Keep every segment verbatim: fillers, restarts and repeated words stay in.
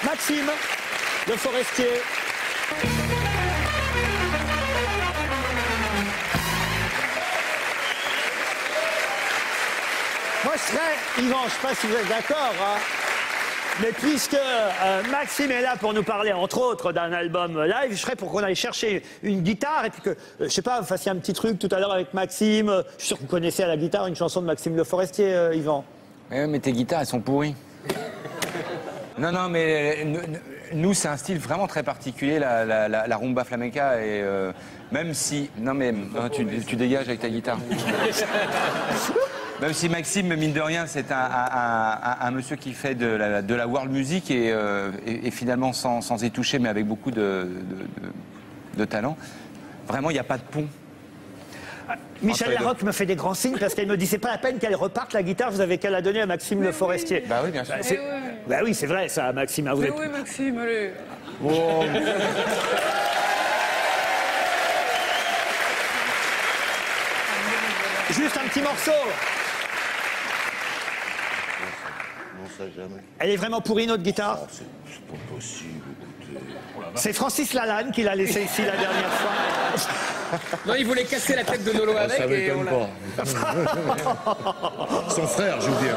Maxime Le Forestier. Moi, je serais, Yvan, je ne sais pas si vous êtes d'accord, hein, mais puisque euh, Maxime est là pour nous parler, entre autres, d'un album live, je serais pour qu'on aille chercher une guitare et puis que, euh, je sais pas, vous fassiez un petit truc tout à l'heure avec Maxime. Je suis sûr que vous connaissez à la guitare une chanson de Maxime Le Forestier, euh, Yvan. Ouais, mais tes guitares, elles sont pourries. Non, non, mais nous, c'est un style vraiment très particulier, la, la, la, la rumba flamenca, et euh, même si... Non, mais non, tu, tu dégages avec ta guitare. Même si Maxime, mine de rien, c'est un, un, un, un monsieur qui fait de la, de la world music et, euh, et, et finalement sans, sans y toucher, mais avec beaucoup de, de, de, de talent. Vraiment, il n'y a pas de pont. Michel Larocque me fait des grands signes parce qu'elle me dit c'est pas la peine qu'elle reparte la guitare, vous avez qu'à la donner à Maxime mais Le Forestier. Oui. Bah oui, bien sûr. Bah, oui. Bah oui, c'est vrai ça, Maxime. Vous mais êtes... oui, Maxime, allez. Oh. Juste un petit morceau. Non, ça jamais. Elle est vraiment pourrie, notre guitare? Oh, c'est pas possible, écoutez. C'est Francis Lalanne qui l'a laissé ici la dernière fois. Non, il voulait casser la tête de Nolo avec Ça et on m'étonne l'a... pas. Son frère joue bien.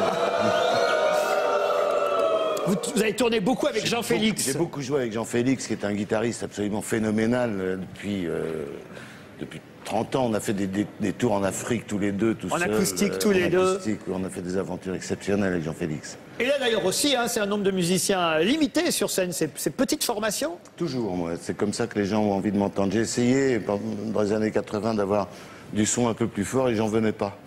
Vous, vous avez tourné beaucoup avec Jean-Félix. J'ai beaucoup joué avec Jean-Félix, qui est un guitariste absolument phénoménal euh, depuis, euh, depuis trente ans. On a fait des, des, des tours en Afrique tous les deux, tout En seul, acoustique, euh, tous en les deux. acoustique, On a fait des aventures exceptionnelles avec Jean-Félix. Et là d'ailleurs aussi, hein, c'est un nombre de musiciens limité sur scène. C'est petite formation. Toujours, moi. C'est comme ça que les gens ont envie de m'entendre. J'ai essayé, dans les années quatre-vingt, d'avoir du son un peu plus fort et j'en venais pas.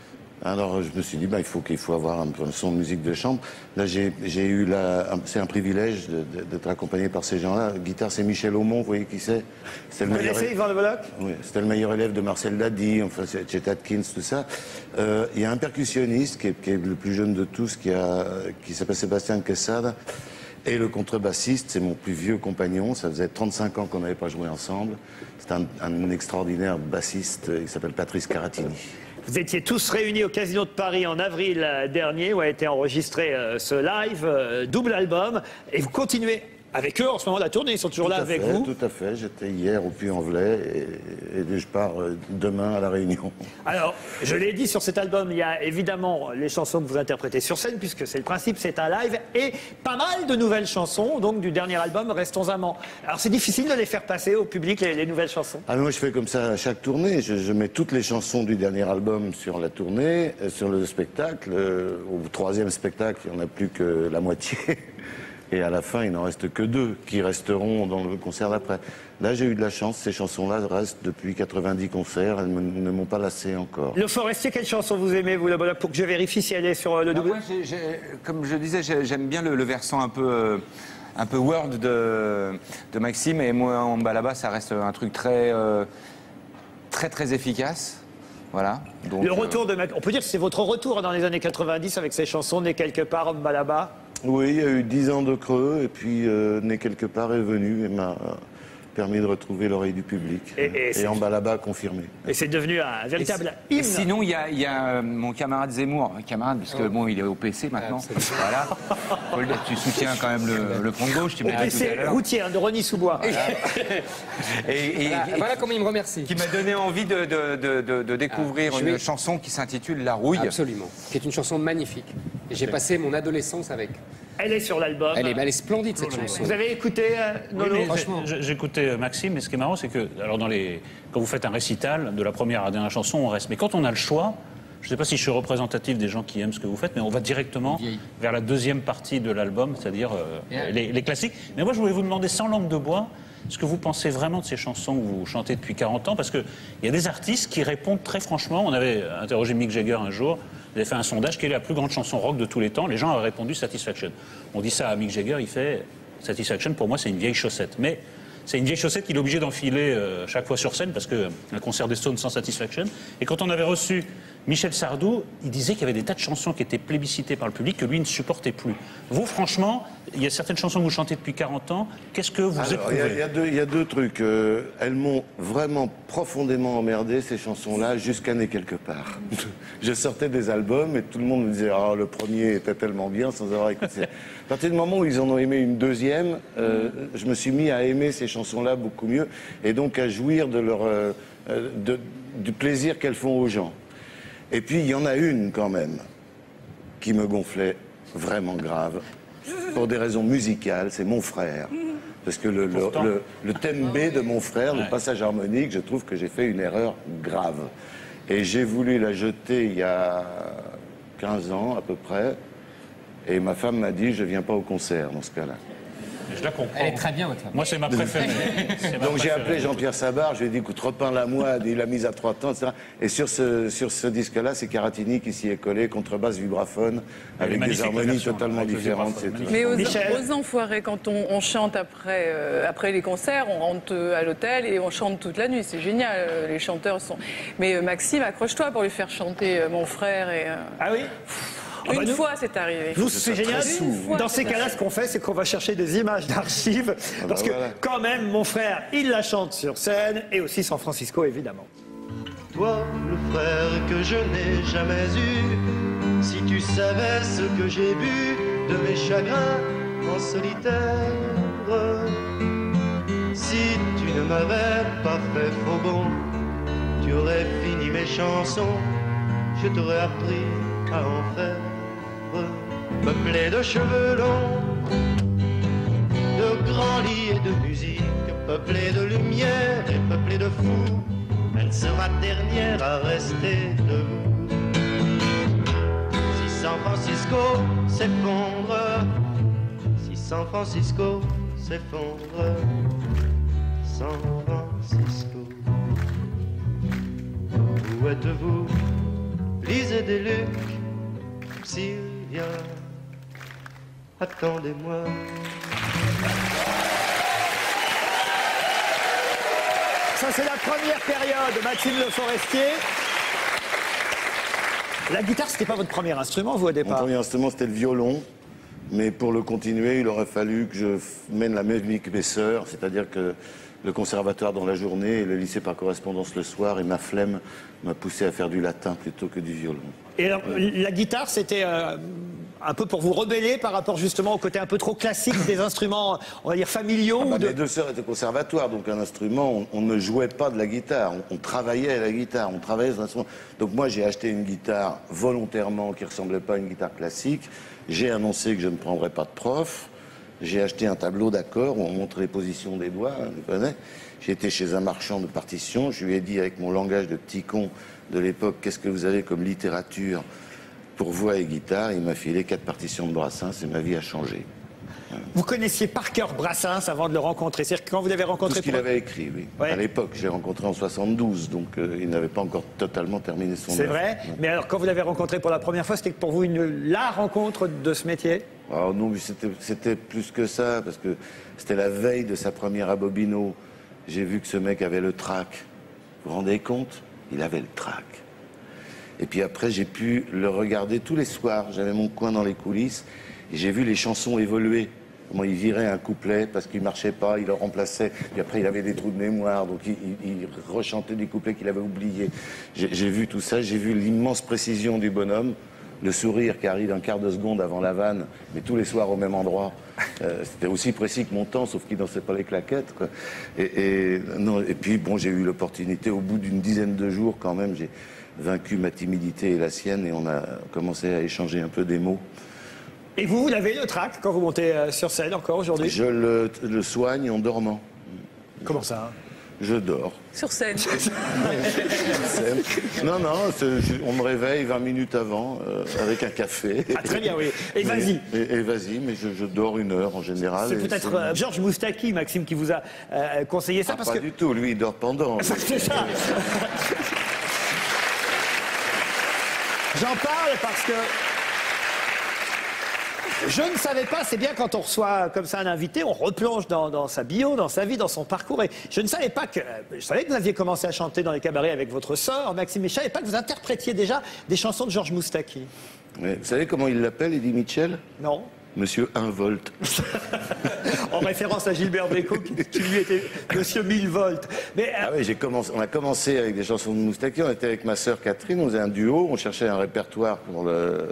Alors je me suis dit, bah, il faut qu'il faut avoir un, un son de musique de chambre. Là, j'ai eu la... C'est un privilège d'être accompagné par ces gens-là. La guitare, c'est Michel Aumont, vous voyez qui c'est? C'était le Vous meilleur... connaissez Yvan Le Bolloc? Oui, c'était le meilleur élève de Marcel Dady, enfin, c'est Chet Atkins, tout ça. Euh, il y a un percussionniste qui est, qui est le plus jeune de tous, qui, a, qui s'appelle Sébastien Quesada. Et le contrebassiste, c'est mon plus vieux compagnon. Ça faisait trente-cinq ans qu'on n'avait pas joué ensemble. C'est un, un extraordinaire bassiste, il s'appelle Patrice Caratini. Vous étiez tous réunis au Casino de Paris en avril dernier où a été enregistré euh, ce live, euh, double album. Et vous continuez avec eux en ce moment la tournée, ils sont toujours Tout là à avec fait, vous. Tout à fait, j'étais hier au Puy-en-Velay et, et je pars demain à La Réunion. Alors, je l'ai dit, sur cet album, il y a évidemment les chansons que vous interprétez sur scène, puisque c'est le principe, c'est un live, et pas mal de nouvelles chansons, donc du dernier album, Restons amants. Alors c'est difficile de les faire passer au public, les, les nouvelles chansons. Ah, moi je fais comme ça à chaque tournée, je, je mets toutes les chansons du dernier album sur la tournée, sur le spectacle. Euh, au troisième spectacle, il n'y en a plus que la moitié. Et à la fin, il n'en reste que deux qui resteront dans le concert d'après. Là, j'ai eu de la chance. Ces chansons-là restent depuis quatre-vingt-dix concerts. Elles me, ne m'ont pas lassé encore. Le Forestier, quelle chanson vous aimez, vous, là, pour que je vérifie si elle est sur le double? Moi, j'ai, j'ai, comme je disais, j'aime bien le, le versant un peu, euh, un peu world de, de Maxime. Et moi, en bas là-bas, ça reste un truc très, euh, très, très efficace. Voilà. Donc, le retour de... On peut dire que c'est votre retour dans les années quatre-vingt-dix avec ces chansons nées quelque part, en bas là-bas. Oui, il y a eu dix ans de creux, et puis euh, Né quelque part est venu et m'a euh, permis de retrouver l'oreille du public. Et, et, et en bas là-bas, confirmé. Et c'est devenu un véritable hymne. Et sinon, il y a, y a mon camarade Zemmour, camarade, parce que bon, il est au P C maintenant. Voilà. Faut le dire, tu soutiens quand même le, le front de gauche, tu Au m'as dit tout à P C l'heure. routier, hein, de Rosny-sous-Bois. Voilà. et, et, Voilà, et, voilà comment il me remercie. Qui m'a donné envie de, de, de, de, de découvrir ah, une vais... chanson qui s'intitule La Rouille. Absolument. Qui est une chanson magnifique. Et j'ai passé mon adolescence avec. Elle est sur l'album. Elle est, elle est splendide, cette chanson. Vous avez écouté euh, Nolo? Oui, franchement. J'écoutais Maxime, mais ce qui est marrant, c'est que alors dans les, quand vous faites un récital, de la première à la dernière chanson, on reste. Mais quand on a le choix, je ne sais pas si je suis représentatif des gens qui aiment ce que vous faites, mais on va directement vers la deuxième partie de l'album, c'est-à-dire euh, yeah. les, les classiques. Mais moi, je voulais vous demander, sans langue de bois, ce que vous pensez vraiment de ces chansons que vous chantez depuis quarante ans, parce qu'il y a des artistes qui répondent très franchement. On avait interrogé Mick Jagger un jour, il avait fait un sondage, quelle est la plus grande chanson rock de tous les temps? Les gens avaient répondu Satisfaction. On dit ça à Mick Jagger, il fait Satisfaction, pour moi c'est une vieille chaussette. Mais c'est une vieille chaussette qu'il est obligé d'enfiler euh, chaque fois sur scène, parce qu'un concert des Stones sans Satisfaction. Et quand on avait reçu Michel Sardou, il disait qu'il y avait des tas de chansons qui étaient plébiscitées par le public que lui ne supportait plus. Vous, franchement, il y a certaines chansons que vous chantez depuis quarante ans. Qu'est-ce que vous Alors, éprouvez? Il y, a deux- il y a deux trucs. Euh, elles m'ont vraiment profondément emmerdé, ces chansons-là, jusqu'à Né quelque part. Je sortais des albums et tout le monde me disait « Ah, le premier était tellement bien » sans avoir écouté. À partir du moment où ils en ont aimé une deuxième, euh, je me suis mis à aimer ces chansons-là beaucoup mieux et donc à jouir de leur, euh, de, du plaisir qu'elles font aux gens. Et puis, il y en a une, quand même, qui me gonflait vraiment grave, pour des raisons musicales, c'est Mon frère. Parce que le, le, le, le thème B de Mon frère, le passage harmonique, je trouve que j'ai fait une erreur grave. Et j'ai voulu la jeter il y a quinze ans, à peu près, et ma femme m'a dit, je viens pas au concert, dans ce cas-là. Je la comprends. Elle est très bien, votre femme. Moi, c'est ma préférée. C'est ma Donc j'ai préférée. appelé Jean-Pierre Sabar, je lui ai dit, écoute, repeins-la moi, il l'a mise à trois temps, et cetera. Et sur ce, sur ce disque-là, c'est Caratini qui s'y est collé, contrebasse, vibraphone, avec des magnifique harmonies version, totalement avec le différentes. vibraphone, c'est tout. Mais aux, Michel. aux enfoirés, quand on, on chante après, euh, après les concerts, on rentre euh, à l'hôtel et on chante toute la nuit. C'est génial, euh, les chanteurs sont... Mais euh, Maxime, accroche-toi pour lui faire chanter euh, Mon frère. Et, euh, Ah oui? Ah une bah nous- fois, c'est arrivé. Vous, c'est génial. Une fois, Dans ces c'est cas-là, ce qu'on fait, c'est qu'on va chercher des images d'archives. Parce que, voilà. quand même, mon frère, il la chante sur scène. Et aussi San Francisco, évidemment. Toi, le frère que je n'ai jamais eu, si tu savais ce que j'ai bu de mes chagrins en solitaire, si tu ne m'avais pas fait faux bon, tu aurais fini mes chansons, je t'aurais appris à en faire, peuplé de cheveux longs, de grands lits et de musique, peuplé de lumière et peuplé de fous. Elle sera dernière à rester debout. Si San Francisco s'effondre, si San Francisco s'effondre, San Francisco, où êtes-vous? Lisez des Luc, Sylvia, attendez-moi. Ça, c'est la première période, Maxime Le Forestier. La guitare, c'était pas votre premier instrument, vous, au Mon départ? premier instrument, c'était le violon. Mais pour le continuer, il aurait fallu que je f- mène la même vie que mes sœurs, c'est-à-dire que le conservatoire dans la journée et le lycée par correspondance le soir, et ma flemme m'a poussé à faire du latin plutôt que du violon. Et alors, la guitare, c'était euh, un peu pour vous rebeller par rapport justement au côté un peu trop classique des instruments, on va dire, familiaux Ah bah, ou de... Mes deux sœurs étaient au conservatoire, donc un instrument, on, on ne jouait pas de la guitare, on, on travaillait à la guitare, on travaillait sur l'instrument. Donc moi, j'ai acheté une guitare volontairement qui ressemblait pas à une guitare classique. J'ai annoncé que je ne prendrais pas de prof. J'ai acheté un tableau d'accords où on montre les positions des doigts, hein, vous connaissez. J'ai été chez un marchand de partitions, je lui ai dit avec mon langage de petit con de l'époque, qu'est-ce que vous avez comme littérature pour voix et guitare? Il m'a filé quatre partitions de Brassens et ma vie a changé. Vous connaissiez par cœur Brassens avant de le rencontrer. C'est-à-dire que quand vous l'avez Tout rencontré... ce qu'il pour- avait écrit, oui. Ouais. À l'époque, j'ai rencontré en soixante-douze, donc euh, il n'avait pas encore totalement terminé son C'est œuvre. vrai. Non. Mais alors, quand vous l'avez rencontré pour la première fois, c'était pour vous une, la rencontre de ce métier? Alors non, mais c'était, c'était plus que ça, parce que c'était la veille de sa première à Bobino. J'ai vu que ce mec avait le trac. Vous vous rendez compte? Il avait le trac. Et puis après, j'ai pu le regarder tous les soirs. J'avais mon coin dans les coulisses, et j'ai vu les chansons évoluer. Comment il virait un couplet parce qu'il marchait pas, il le remplaçait. Puis après, il avait des trous de mémoire, donc il, il- il rechantait des couplets qu'il avait oubliés. J'ai, j'ai vu tout ça, j'ai vu l'immense précision du bonhomme, le sourire qui arrive un quart de seconde avant la vanne, mais tous les soirs au même endroit. Euh, c'était aussi précis que mon temps, sauf qu'il dansait pas les claquettes, quoi. Et, et, non, et puis, bon, j'ai eu l'opportunité, au bout d'une dizaine de jours, quand même, j'ai vaincu ma timidité et la sienne, et on a commencé à échanger un peu des mots. Et vous, vous l'avez le trac quand vous montez euh, sur scène encore aujourd'hui? Je le, le soigne en dormant. Comment ça? Je dors. Sur scène. Non, non, c'est- je- on me réveille vingt minutes avant euh, avec un café. Ah, très bien, oui. Et vas-y. Et, et vas-y, mais je, je dors une heure en général. C'est et peut-être c'est- euh, Georges Moustaki, Maxime, qui vous a euh, conseillé ça, Ah, parce pas que... du tout, lui il dort pendant. C'est ça. J'en parle parce que Je ne savais pas, c'est bien quand on reçoit comme ça un invité, on replonge dans, dans sa bio, dans sa vie, dans son parcours. Et je ne savais pas que. Je savais que vous aviez commencé à chanter dans les cabarets avec votre sœur, Maxime, mais je ne savais pas que vous interprétiez déjà des chansons de Georges Moustaki. Mais vous savez comment il l'appelle, Eddie Mitchell? Non. Monsieur un volt. En référence à Gilbert Bécaud, qui, qui lui était Monsieur mille volts. Mais, euh, Ah oui, j'ai commencé, on a commencé avec des chansons de Moustaki, on était avec ma sœur Catherine, on faisait un duo, on cherchait un répertoire pour le...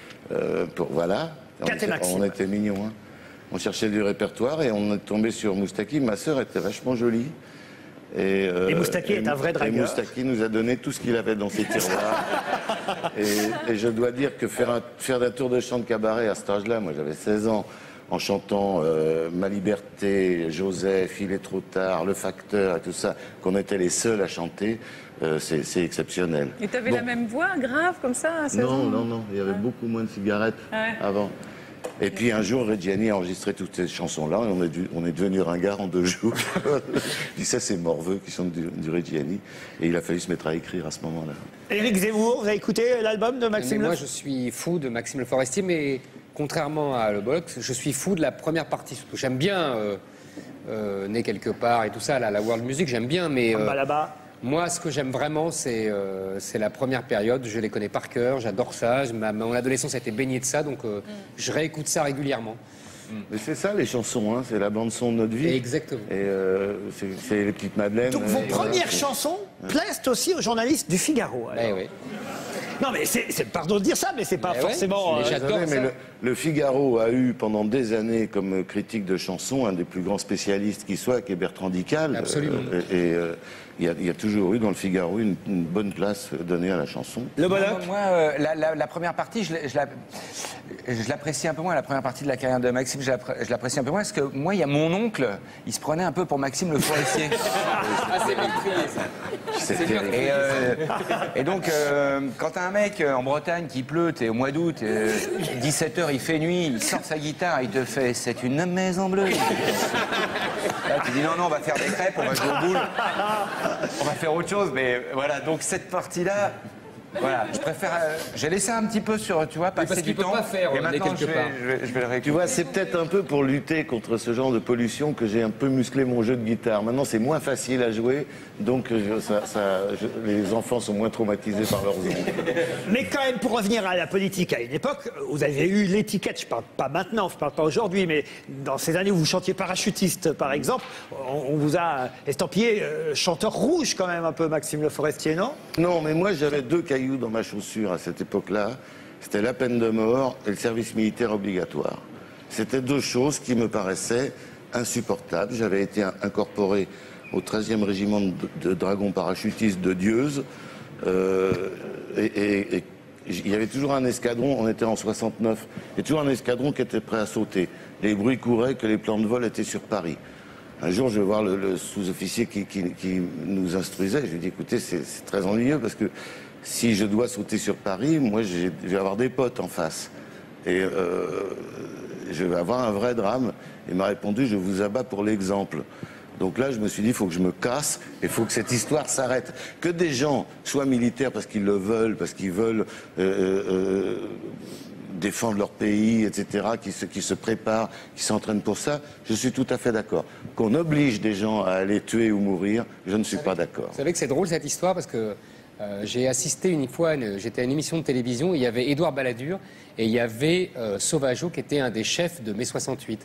Euh, pour, voilà. On Cat et était, Maxime. on était mignons. Hein. On cherchait du répertoire et on est tombé sur Moustaki. Ma sœur était vachement jolie. Et, euh, Et Moustaki est un vrai dragueur. Et Moustaki nous a donné tout ce qu'il avait dans ses tiroirs. et, et je dois dire que faire un, faire un tour de chant de cabaret à cet âge-là, moi j'avais seize ans, en chantant euh, Ma Liberté, Joseph, Il est trop tard, Le Facteur et tout ça, qu'on était les seuls à chanter, euh, c'est c'est exceptionnel. Et t'avais Bon. la même voix, grave, comme ça, à seize ans? Non, non, non, il y avait beaucoup moins de cigarettes Ouais. avant. Et puis un jour, Reggiani a enregistré toutes ces chansons-là et on est, dû- on est devenu ringard en deux jours. Je dis ça, c'est Morveux qui chante du, du Reggiani. Et il a fallu se mettre à écrire à ce moment-là. Éric Zemmour, vous avez écouté l'album de Maxime Mais moi, Le... je suis fou de Maxime Le Forestier, mais contrairement à Le Box, je suis fou de la première partie. Surtout, j'aime bien euh, euh, Né quelque part et tout ça, la, la world music, j'aime bien, mais euh, Bah, là-bas. moi, ce que j'aime vraiment, c'est euh, c'est la première période. Je les connais par cœur, j'adore ça. Je- ma, mon adolescence a été baignée de ça, donc euh, je réécoute ça régulièrement. Mais c'est ça, les chansons, hein, c'est la bande-son de notre vie. Exactement. Et euh, c'est c'est les petites madeleines. Donc vos euh, premières voilà. chansons plaisent aussi aux journalistes du Figaro. alors. Eh oui. Non mais c'est, c'est- pardon de dire ça, mais c'est pas Mais ouais, forcément... c'est euh, déjà- J'adore Désolé, mais ça. le, le Figaro a eu pendant des années comme critique de chansons un des plus grands spécialistes qui soit, qui est Bertrand Dical. Absolument. Euh, et euh, il y, a- il y a toujours eu dans le Figaro une, une bonne place donnée à la chanson. Le Moi, Bollock. moi, euh, la, la- la première partie, je, l'ai- je la- je l'apprécie un peu moins. La première partie de la carrière de Maxime, je l'appré- je l'apprécie un peu moins parce que moi, il y a mon oncle, il se prenait un peu pour Maxime Le Forestier. Ah, c'est bien crié, ça. C'est terrible. Et, euh, et donc, euh, quand t'as un mec euh, en Bretagne qui pleut, t'es au mois d'août, euh, dix-sept heures, il fait nuit, il sort sa guitare, il te fait « C'est une maison bleue ». Là, tu dis non, non, on va faire des crêpes, on va jouer au boule, on va faire autre chose. Mais voilà, donc cette partie-là, voilà, je préfère. euh, j'ai laissé un petit peu sur, tu vois, passer parce du qu'il peut temps. pas faire, et euh, maintenant, quelque je vais, part. je vais, je vais le réécouter. Tu vois, c'est peut-être un peu pour lutter contre ce genre de pollution que j'ai un peu musclé mon jeu de guitare. Maintenant, c'est moins facile à jouer, donc je- ça, ça- je- les enfants sont moins traumatisés par leurs ondes. Mais quand même, pour revenir à la politique, à une époque, vous avez eu l'étiquette, je parle pas maintenant, je parle pas aujourd'hui, mais dans ces années où vous chantiez parachutiste, par exemple, on, on vous a estampillé euh, chanteur rouge quand même un peu, Maxime Le Forestier, non? Non, mais moi, j'avais deux cailloux dans ma chaussure à cette époque-là. C'était la peine de mort et le service militaire obligatoire. C'était deux choses qui me paraissaient insupportables. J'avais été in- incorporé au treizième régiment de, de dragons parachutistes de Dieuze. Euh, et, et- et il y avait toujours un escadron, on était en soixante-neuf, il y a toujours un escadron qui était prêt à sauter. Les bruits couraient que les plans de vol étaient sur Paris. Un jour, je vais voir le, le sous-officier qui, qui- qui nous instruisait. Je lui dis, écoutez, c'est c'est très ennuyeux parce que si je dois sauter sur Paris, moi, j'ai- je vais avoir des potes en face. Et euh, je vais avoir un vrai drame. Il m'a répondu, je vous abats pour l'exemple. Donc là, je me suis dit, il faut que je me casse et il faut que cette histoire s'arrête. Que des gens soient militaires parce qu'ils le veulent, parce qu'ils veulent euh, euh, défendre leur pays, et cetera, qui se, qui se préparent, qui s'entraînent pour ça, je suis tout à fait d'accord. Qu'on oblige des gens à aller tuer ou mourir, je ne suis pas d'accord. Vous savez que c'est drôle cette histoire parce que euh, j'ai assisté une fois, à une- j'étais à une émission de télévision, il y avait Édouard Balladur et il y avait euh, Sauvageau qui était un des chefs de mai soixante-huit.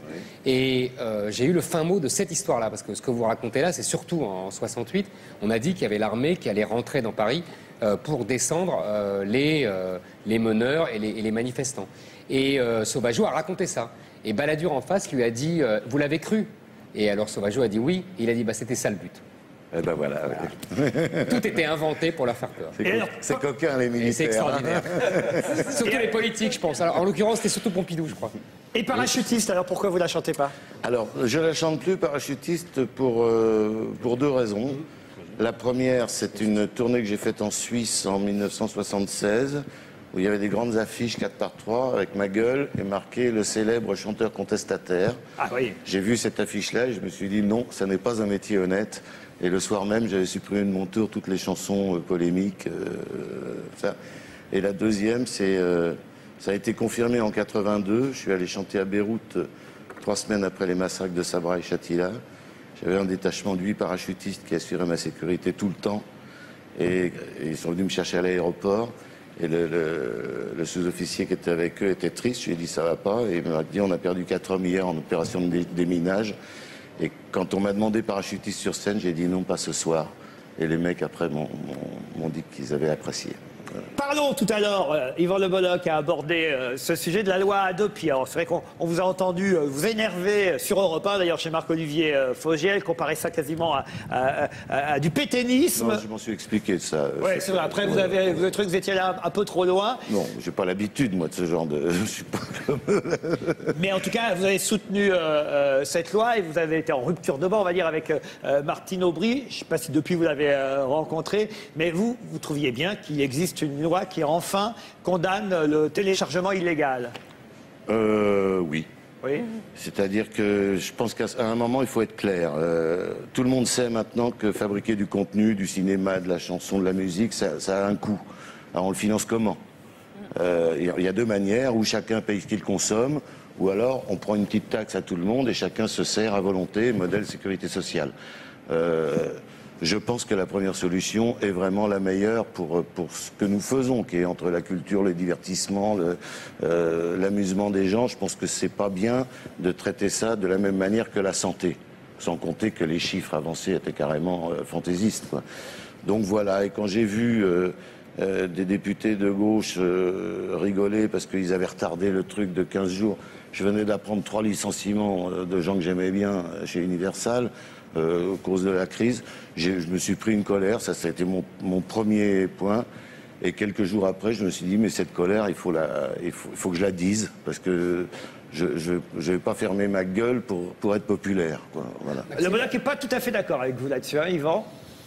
Et euh, j'ai eu le fin mot de cette histoire-là parce que ce que vous racontez là, c'est surtout en soixante-huit, on a dit qu'il y avait l'armée qui allait rentrer dans Paris euh, pour descendre euh, les, euh, les meneurs et les, et les manifestants. Et euh, Sauvageau a raconté ça. Et Balladur en face lui a dit euh, vous l'avez cru? Et alors Sauvageau a dit oui. Et il a dit bah, c'était ça le but. Eh ben voilà. ouais. Tout était inventé pour leur faire peur. C'est Et co- alors, c'est coquin, les Et c'est militaires. extraordinaire. Surtout les politiques, je pense. Alors, en l'occurrence, c'était surtout Pompidou, je crois. Et parachutiste, alors pourquoi vous la chantez pas? Alors, je la chante plus, parachutiste, pour, euh, pour deux raisons. La première, c'est une tournée que j'ai faite en Suisse en mille neuf cent soixante-seize, où il y avait des grandes affiches quatre par trois avec ma gueule et marqué le célèbre chanteur contestataire. Ah oui. J'ai vu cette affiche-là et je me suis dit non, ça n'est pas un métier honnête. Et le soir même, j'avais supprimé de mon tour toutes les chansons euh, polémiques. euh, ça. Et la deuxième, c'est euh, Ça a été confirmé en quatre-vingt-deux. Je suis allé chanter à Beyrouth euh, trois semaines après les massacres de Sabra et Shatila. J'avais un détachement de huit parachutistes qui assuraient ma sécurité tout le temps. Et, et ils sont venus me chercher à l'aéroport. Et le, le, le sous-officier qui était avec eux était triste. Je lui ai dit ça va pas. Et il m'a dit on a perdu quatre hommes hier en opération de dé déminage. Et quand on m'a demandé parachutiste sur scène, j'ai dit non, pas ce soir. Et les mecs après m'ont dit qu'ils avaient apprécié. Parlons tout à l'heure, euh, Yvan Le Bolloc a abordé euh, ce sujet de la loi Hadopi. Alors c'est vrai qu'on on vous a entendu euh, vous énerver sur Europe un, d'ailleurs chez Marc-Olivier euh, Fogiel, comparer ça quasiment à, à, à, à du pétainisme. Non, je m'en suis expliqué de ça. Ouais, c'est vrai. Après, vous avez vous avez trouvé que vous étiez là un peu trop loin. Non, j'ai pas l'habitude, moi, de ce genre de... Je suis pas comme eux. Mais en tout cas, vous avez soutenu euh, euh, cette loi et vous avez été en rupture de banc, on va dire, avec euh, Martine Aubry. Je ne sais pas si depuis vous l'avez euh, rencontré, mais vous, vous trouviez bien qu'il existe une loi qui enfin condamne le téléchargement illégal. Euh, oui. Oui. C'est-à-dire que je pense qu'à un moment, il faut être clair. Euh, tout le monde sait maintenant que fabriquer du contenu, du cinéma, de la chanson, de la musique, ça, ça a un coût. Alors on le finance comment ? Euh, il y a deux manières, où chacun paye ce qu'il consomme, ou alors on prend une petite taxe à tout le monde et chacun se sert à volonté, modèle sécurité sociale. Euh, je pense que la première solution est vraiment la meilleure pour, pour ce que nous faisons, qui est entre la culture, le divertissement, l'amusement euh, des gens. Je pense que c'est pas bien de traiter ça de la même manière que la santé, sans compter que les chiffres avancés étaient carrément euh, fantaisistes, quoi. Donc voilà, et quand j'ai vu euh, euh, des députés de gauche euh, rigoler parce qu'ils avaient retardé le truc de quinze jours, je venais d'apprendre trois licenciements de gens que j'aimais bien chez Universal, Euh, au cause de la crise, je me suis pris une colère, ça, ça a été mon, mon premier point. Et quelques jours après, je me suis dit, mais cette colère, il faut, la, il faut, il faut que je la dise, parce que je ne vais pas fermer ma gueule pour, pour être populaire, quoi. Voilà. Le Bolloc n'est pas tout à fait d'accord avec vous là-dessus, hein, Yvan ?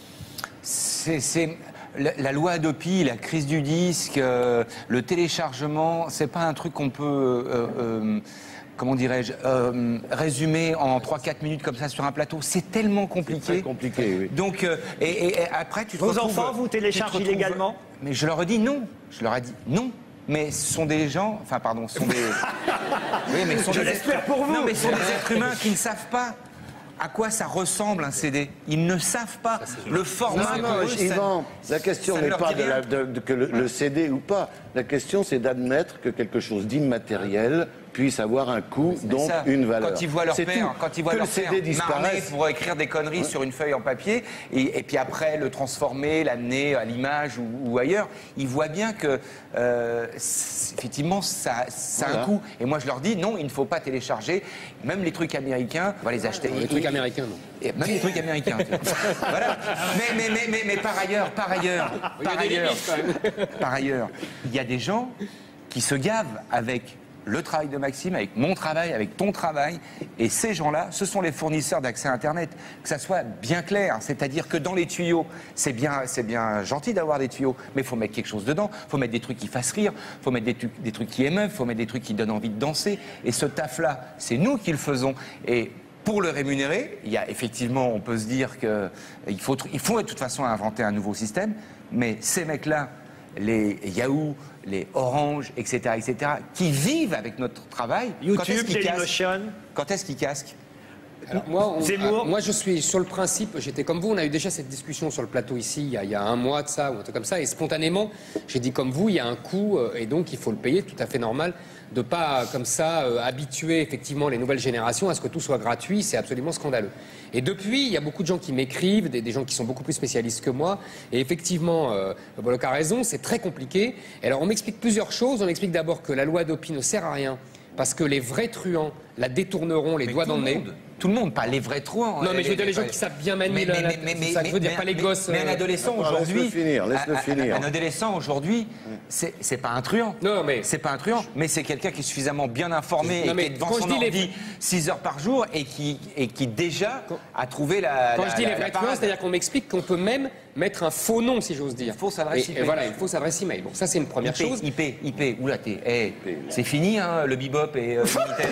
C'est... La, la loi Hadopi, la crise du disque, euh, le téléchargement, c'est pas un truc qu'on peut... Euh, euh, comment dirais-je, euh, résumé en trois quatre minutes comme ça sur un plateau, c'est tellement compliqué. C'est compliqué, oui. Donc, euh, et, et, et après, tu te Vos retrouves... enfants, vous téléchargent tu te retrouves, illégalement ? Mais je leur ai dit non. Je leur ai dit non. Mais ce sont des gens... Enfin, pardon, ce sont des... oui, mais ce sont je des l'espère êtres... pour vous. Non, mais ce sont des êtres humains qui ne savent pas à quoi ça ressemble un C D. Ils ne savent pas le format. Non, non, eux, Yvan, ça, la question ça n'est leur pas dit de, la, de, de que le, le C D ou pas. La question, c'est d'admettre que quelque chose d'immatériel puisse avoir un coût, donc ça. Une valeur. Quand ils voient leur père, quand ils voient que leur le C D père disparaisse marner pour écrire des conneries, ouais, sur une feuille en papier, et, et puis après le transformer, l'amener à l'image ou, ou ailleurs, ils voient bien que euh, effectivement ça, ça voilà. a un coût. Et moi je leur dis non, il ne faut pas télécharger. Même les trucs américains, on va les acheter. Les et, trucs et, américains, non. Et même les trucs américains. Voilà. Mais, mais, mais, mais, mais par ailleurs, par ailleurs, par ailleurs, par ailleurs, il y a des gens qui se gavent avec le travail de Maxime, avec mon travail, avec ton travail, et ces gens-là, ce sont les fournisseurs d'accès à Internet. Que ça soit bien clair, c'est-à-dire que dans les tuyaux, c'est bien, c'est bien gentil d'avoir des tuyaux, mais il faut mettre quelque chose dedans, il faut mettre des trucs qui fassent rire, il faut mettre des, des trucs qui émeuvent, il faut mettre des trucs qui donnent envie de danser, et ce taf-là, c'est nous qui le faisons. Et pour le rémunérer, il y a effectivement, on peut se dire qu'il faut, il faut de toute façon inventer un nouveau système, mais ces mecs-là, les Yahoo, les Orange, et cetera, et cetera, qui vivent avec notre travail. YouTube, Dailymotion. Quand est-ce qu'ils casquent? Alors, moi, on, Zemmour. euh, moi, je suis sur le principe, j'étais comme vous, on a eu déjà cette discussion sur le plateau ici, il y a, il y a un mois de ça, ou un truc comme ça, et spontanément, j'ai dit comme vous, il y a un coût, euh, et donc il faut le payer, tout à fait normal, de pas, comme ça, euh, habituer effectivement les nouvelles générations à ce que tout soit gratuit, c'est absolument scandaleux. Et depuis, il y a beaucoup de gens qui m'écrivent, des, des gens qui sont beaucoup plus spécialistes que moi, et effectivement, euh, Bolloc a raison, c'est très compliqué. Et alors on m'explique plusieurs choses, on m'explique d'abord que la loi Hadopi ne sert à rien, parce que les vrais truands la détourneront les mais doigts dans le nez. Monde. Tout le monde, pas les vrais truands. Non, mais je veux dire les gens les... qui savent bien manier mais, la... mais, mais, c'est ça que je veux dire, mais, pas les mais, gosses... Mais un adolescent euh... aujourd'hui... Laisse-le finir, laisse-le finir. Un, un adolescent aujourd'hui, c'est pas un truand. Non, mais... C'est pas un truand, mais c'est quelqu'un qui est suffisamment bien informé non, et qui est devant son ordi les... six heures par jour et qui, et qui déjà quand... a trouvé la... Quand la, je dis la, les vrais truands, c'est-à-dire qu'on m'explique qu'on peut même mettre un faux nom, si j'ose dire. Une fausse adresse email. Et voilà, une fausse adresse email. Bon, ça c'est une première I P, chose. I P, I P, oula, t'es... Hey, c'est fini, hein, le bebop et euh, le Minitel.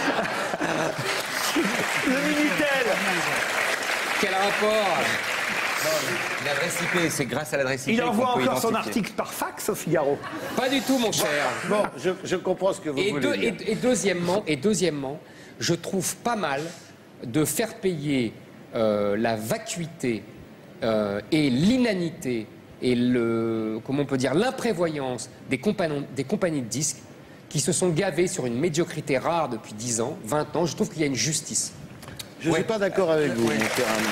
Le Minitel. Quel rapport? L'adresse I P, c'est grâce à l'adresse I P. Il envoie qu'on peut encore son identifier. article par fax au Figaro. Pas du tout, mon cher. Bon, je, je comprends ce que vous Et, voulez deux- dire. et- et deuxièmement, et deuxièmement, je trouve pas mal de faire payer euh, la vacuité euh, et l'inanité et le, comment on peut dire, l'imprévoyance des, compagnons- des compagnies de disques qui se sont gavées sur une médiocrité rare depuis dix ans, vingt ans. Je trouve qu'il y a une justice. Je ne suis pas d'accord avec vous, mon cher ami.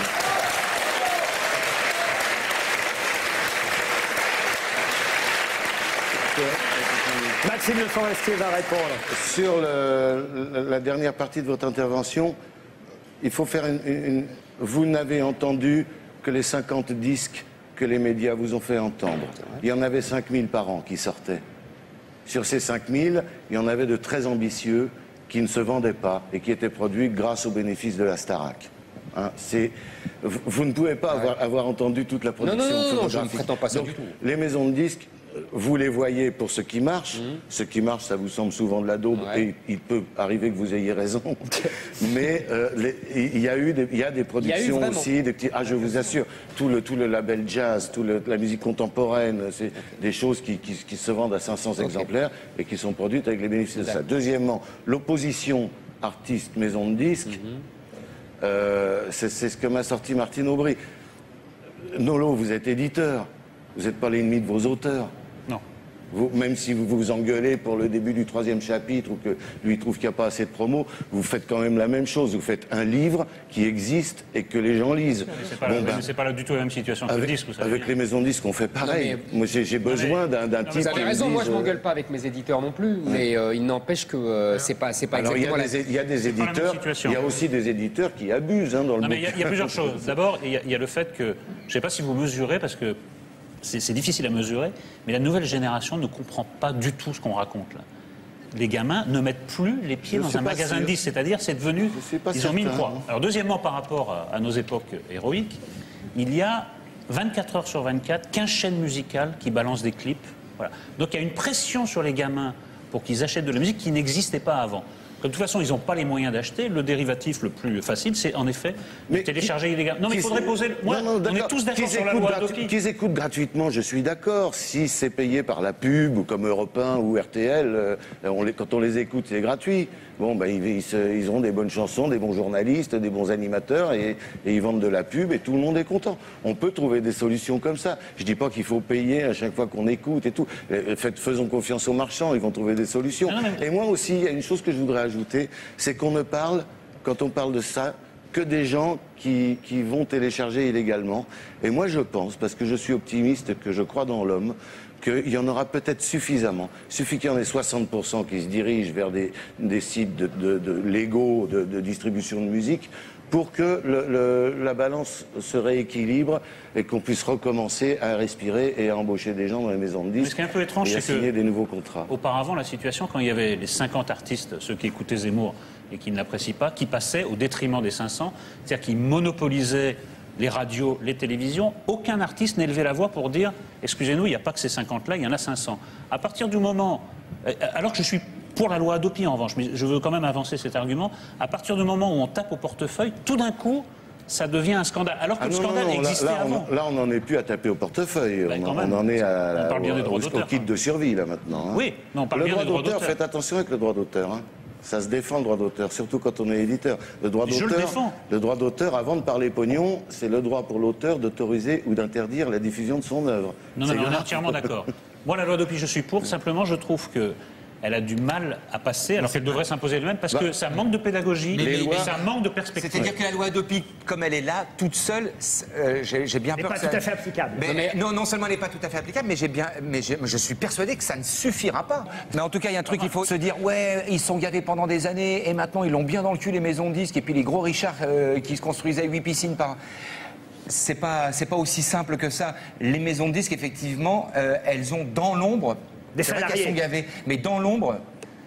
Maxime Le Forestier va répondre. Sur le- la dernière partie de votre intervention, il faut faire une... une- une- Vous n'avez entendu que les cinquante disques que les médias vous ont fait entendre. Il y en avait cinq mille par an qui sortaient. Sur ces cinq mille, il y en avait de très ambitieux qui ne se vendaient pas et qui étaient produits grâce aux bénéfices de la Starac. Hein, c'est- vous, vous ne pouvez pas avoir, avoir entendu toute la production non, non, non, je ne phonographique. prétends pas ça Donc, du tout. les maisons de disques, euh, vous les voyez pour ce qui marche. Ce qui marche, ça vous semble souvent de la daube, Ouais. et il peut arriver que vous ayez raison. Mais euh, les- il y a eu des, il y a des productions vraiment. aussi, des petits. Ah, je vous assure, tout le, tout le label jazz, toute la musique contemporaine, c'est des choses qui, qui- qui se vendent à cinq cents exemplaires et qui sont produites avec les bénéfices de ça. Deuxièmement, l'opposition artiste-maison de disques. Euh, c'est c'est ce que m'a sorti Martine Aubry. Nolo, vous êtes éditeur. Vous n'êtes pas l'ennemi de vos auteurs. Non. Vous, même si vous vous engueulez pour le début du troisième chapitre ou que lui trouve qu'il n'y a pas assez de promos, vous faites quand même la même chose. Vous faites un livre qui existe et que les gens lisent. C'est pas, Bon, la- ben, c'est pas là du tout la même situation que le avec disque, vous savez. avec les maisons de disques, on fait pareil. Non, Moi, j'ai j'ai besoin d'un d'un mais type Vous avez qui me raison, moi dise, je euh, m'engueule pas avec mes éditeurs non plus, mais euh, il n'empêche que euh, c'est pas, c'est pas Alors, il y, exactement a la... des, il y a des pas la même éditeurs, situation. il y a aussi des éditeurs qui abusent hein, dans le Non, mais il y, a- il y a plusieurs choses. D'abord, il y, a- il y a le fait que, je ne sais pas si vous mesurez, parce que c'est c'est difficile à mesurer, mais la nouvelle génération ne comprend pas du tout ce qu'on raconte là. Les gamins ne mettent plus les pieds Je dans suis un pas magasin sûr. de disques, c'est-à-dire c'est devenu, Je suis pas ils ont mis une certain, croix. hein. Alors deuxièmement, par rapport à, à nos époques héroïques, il y a vingt-quatre heures sur vingt-quatre, quinze chaînes musicales qui balancent des clips. Voilà. Donc il y a une pression sur les gamins pour qu'ils achètent de la musique qui n'existait pas avant. Comme de toute façon, ils n'ont pas les moyens d'acheter. Le dérivatif le plus facile, c'est en effet de Mais télécharger qui- illégalement. Non, mais il qui- faudrait poser. Moi, Non, non, on est d'accord. tous d'accord Qu'ils sur la écoutent loi gratu- Adopi. Qu'ils écoutent gratuitement, je suis d'accord. Si c'est payé par la pub, ou comme Europe un ou R T L, euh, on les- quand on les écoute, c'est gratuit. Bon, ben, ils, ils se- ils ont des bonnes chansons, des bons journalistes, des bons animateurs, et, et ils vendent de la pub, et tout le monde est content. On peut trouver des solutions comme ça. Je dis pas qu'il faut payer à chaque fois qu'on écoute et tout. Euh, Faites, faisons confiance aux marchands, ils vont trouver des solutions. Non, non, mais- Et moi aussi, il y a une chose que je voudrais ajouter, c'est qu'on ne parle, quand on parle de ça, que des gens qui, qui vont télécharger illégalement. Et moi, je pense, parce que je suis optimiste, que je crois dans l'homme, qu'il y en aura peut-être suffisamment. Il suffit qu'il y en ait soixante pour cent qui se dirigent vers des, des sites de, de, de légaux de, de distribution de musique pour que le- le- la balance se rééquilibre et qu'on puisse recommencer à respirer et à embaucher des gens dans les maisons de Mais ce disques qui est un peu étrange, et à c'est que- signer des nouveaux contrats. Auparavant, la situation, quand il y avait les cinquante artistes, ceux qui écoutaient Zemmour et qui ne l'apprécient pas, qui passaient au détriment des cinq cents, c'est-à-dire qui monopolisaient les radios, les télévisions, aucun artiste n'élevait la voix pour dire « Excusez-nous, il n'y a pas que ces cinquante-là, il y en a cinq cents ». À partir du moment... euh, Alors que je suis pour la loi Adopi, en revanche, mais je veux quand même avancer cet argument, à partir du moment où on tape au portefeuille, tout d'un coup, ça devient un scandale. Alors que Ah le non, non, scandale non, là- existait là, on- avant. Là, on n'en est plus à taper au portefeuille. Ben, on, quand en- même. on en est à, On parle bien des au, droits au- d'auteur, au kit quand de survie, là, maintenant. hein. Oui, non, on parle le bien droit des droits d'auteur, d'auteur. faites attention avec le droit d'auteur. hein. Ça se défend, le droit d'auteur, surtout quand on est éditeur. Le droit Mais je le d'auteur, défends. le droit d'auteur, avant de parler pognon, c'est le droit pour l'auteur d'autoriser ou d'interdire la diffusion de son œuvre. Non, non, C'est mais on est grave. entièrement d'accord. Moi, la loi Adopi, je suis pour. Simplement, je trouve que elle a du mal à passer, alors qu'elle devrait s'imposer elle-même, parce Bah, que ça manque de pédagogie mais- et mais- ça manque de perspective. C'est-à-dire que la loi Adopi, comme elle est là, toute seule, c'est- euh, j'ai j'ai bien Elle n'est peur pas que ça... tout à fait applicable. Mais, Non, mais- non, non seulement elle n'est pas tout à fait applicable, mais, j'ai bien, mais j'ai- je suis persuadé que ça ne suffira pas. Mais en tout cas, il y a un truc, il faut se dire, ouais, ils sont gavés pendant des années, et maintenant ils l'ont bien dans le cul, les maisons de disques, et puis les gros Richards euh, qui se construisaient huit piscines par... C'est pas, c'est pas aussi simple que ça. Les maisons de disques, effectivement, euh, elles ont dans l'ombre... Des c'est vrai salariés. qu'elles sont gavées, mais dans l'ombre...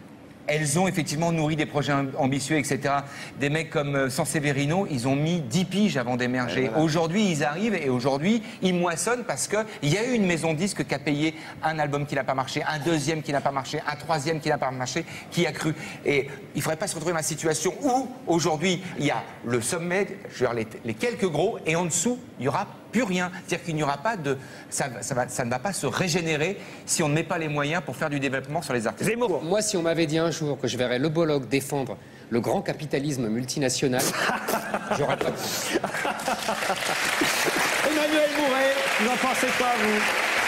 Elles ont effectivement nourri des projets am- ambitieux, et cetera. Des mecs comme euh, Sanseverino, ils ont mis dix piges avant d'émerger. Aujourd'hui, ils arrivent et aujourd'hui, ils moissonnent parce qu'il y a eu une maison de disques qui a payé un album qui n'a pas marché, un deuxième qui n'a pas marché, un troisième qui n'a pas marché, qui a cru. Et il ne faudrait pas se retrouver dans la situation où, aujourd'hui, il y a le sommet, je veux dire, les, les quelques gros, et en dessous, il n'y aura plus rien. C'est-à-dire qu'il n'y aura pas de... Ça, ça, va, ça ne va pas se régénérer si on ne met pas les moyens pour faire du développement sur les artistes. Zemmour. Moi, si on m'avait dit un jour que je verrais le Bollock défendre le grand capitalisme multinational, j'aurais pas cru. Emmanuel Mouret, vous en pensez quoi, vous?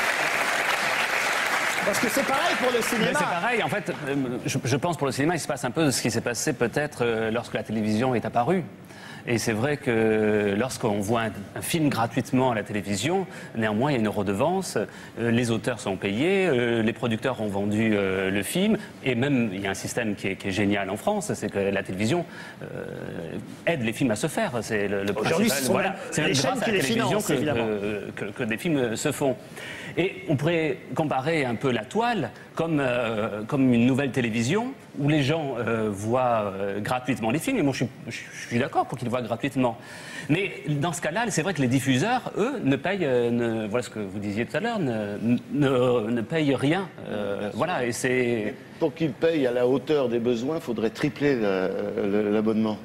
Parce que c'est pareil pour le cinéma. Mais c'est pareil, en fait, euh, je, je pense pour le cinéma, il se passe un peu ce qui s'est passé peut-être euh, lorsque la télévision est apparue. Et c'est vrai que lorsqu'on voit un, un film gratuitement à la télévision, néanmoins il y a une redevance, euh, les auteurs sont payés, euh, les producteurs ont vendu euh, le film, et même il y a un système qui est, qui est génial en France, c'est que la télévision euh, aide les films à se faire. C'est le, le Aujourd'hui, principal. ce sont Voilà, c'est les grâce chaînes à qui la les télévision financent, que, évidemment. que, que, que des films se font. Et on pourrait comparer un peu la toile comme, euh, comme une nouvelle télévision où les gens euh, voient euh, gratuitement les films. Et moi, je suis, je suis d'accord pour qu'ils voient gratuitement. Mais dans ce cas-là, c'est vrai que les diffuseurs, eux, ne payent, euh, ne, voilà ce que vous disiez tout à l'heure, ne, ne, ne payent rien. Euh, voilà, et c'est... Pour qu'ils payent à la hauteur des besoins, il faudrait tripler l'abonnement.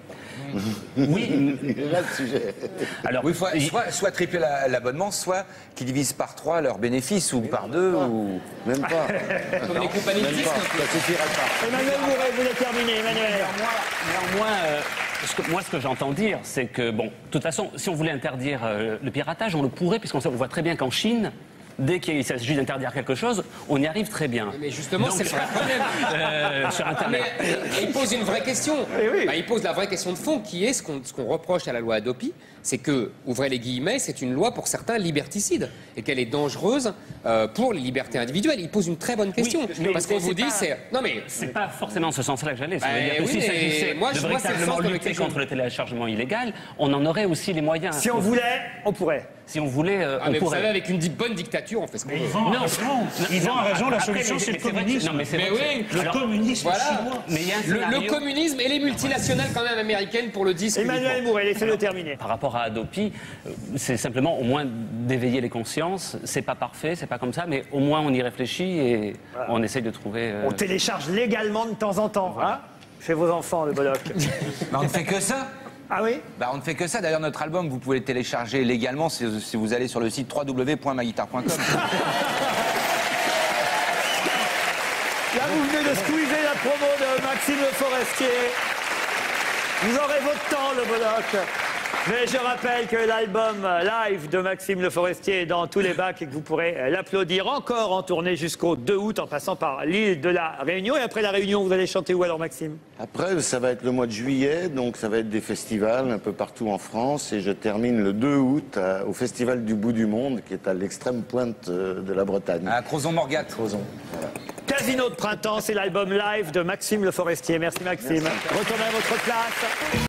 Oui. C'est là le sujet. Alors, Oui, faut, soit, soit tripler la- l'abonnement, soit qu'ils divisent par trois leurs bénéfices, ou par deux, ou... Même pas. Comme les compagnies de Même disques, pas. un peu. Ça suffira pas. Emmanuel Mouret, vous voulez terminer, Emmanuel? Néanmoins, néanmoins, euh, ce que- moi, ce que j'entends dire, c'est que, bon, de toute façon, si on voulait interdire euh, le piratage, on le pourrait, puisqu'on sait- on voit très bien qu'en Chine, dès qu'il s'agit d'interdire quelque chose, on y arrive très bien. Mais justement, Donc, c'est le vrai problème. euh, sur Internet. Mais, et il pose une vraie question. oui. Bah, il pose la vraie question de fond, qui est ce qu'on ce qu'on reproche à la loi Hadopi, c'est que, ouvrez les guillemets, c'est une loi pour certains liberticides et qu'elle est dangereuse euh, pour les libertés individuelles. Il pose une très bonne question. Oui, mais parce qu'on c'est vous dit, pas- c'est... Non mais... C'est pas forcément ce sens-là que j'allais. Ça veut Bah, dire que oui, s'il mais s'agissait moi, de je- moi, c'est le véritablement sens dans lutter lequel je- contre le téléchargement illégal, on en aurait aussi les moyens. Si on voulait, on pourrait. Si on voulait, euh, Ah, on mais vous pourrait. savez, avec une di- bonne dictature, on fait ce qu'on veut. Yvan a raison. Yvan a raison, la Après, solution mais c'est le vrai que- communisme. Non, mais c'est Mais vrai que oui, c'est- Le alors, communisme Voilà. chinois. mais il y a un Le, scénario- le communisme et les multinationales quand même américaines pour le disque. Emmanuel uniquement. Mouret, laissez-le terminer. Par rapport à Adopi, euh, c'est simplement au moins d'éveiller les consciences. C'est pas parfait, c'est pas comme ça, mais au moins on y réfléchit et on essaye de trouver. euh, On télécharge légalement de temps en temps, hein, chez vos enfants, le Bollock. Bah, on ne fait que ça. Ah oui? Bah, on ne fait que ça. D'ailleurs, notre album, vous pouvez le télécharger légalement si, si vous allez sur le site w w w point ma guitare point com. Là, vous venez de squeezer la promo de Maxime Le Forestier. Vous aurez votre temps, le Bollock. Mais je rappelle que l'album live de Maxime Le Forestier est dans tous les bacs et que vous pourrez l'applaudir encore en tournée jusqu'au deux août en passant par l'île de la Réunion. Et après la Réunion, vous allez chanter où alors, Maxime? Après, ça va être le mois de juillet, donc ça va être des festivals un peu partout en France. Et je termine le deux août à- au Festival du Bout du Monde, qui est à l'extrême pointe euh, de la Bretagne. À Crozon-Morgat. Crozon. Casino de printemps, c'est l'album live de Maxime Le Forestier. Merci Maxime. Retournez à votre place.